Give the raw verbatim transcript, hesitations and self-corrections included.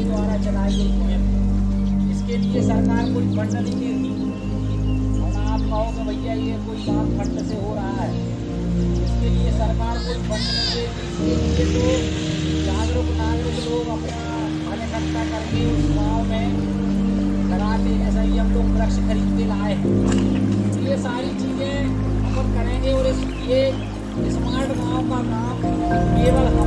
द्वारा चलाई गई मुहिम। इसके लिए सरकार कोई फंड नहीं दे रही और आप कहोगे भैया ये कोई काम फंड से हो रहा है, इसके लिए सरकार कोई फंड नहीं दे रही। इसके लिए तो जागरूक नागरिक लोग अपना धन इकट्ठा करके उस गाँव में लगाते, जैसा ही हम लोग वृक्ष खरीद के लाए हैं। ये सारी चीज़ें अपन करेंगे और इस ये स्मार्ट गाँव का काम केवल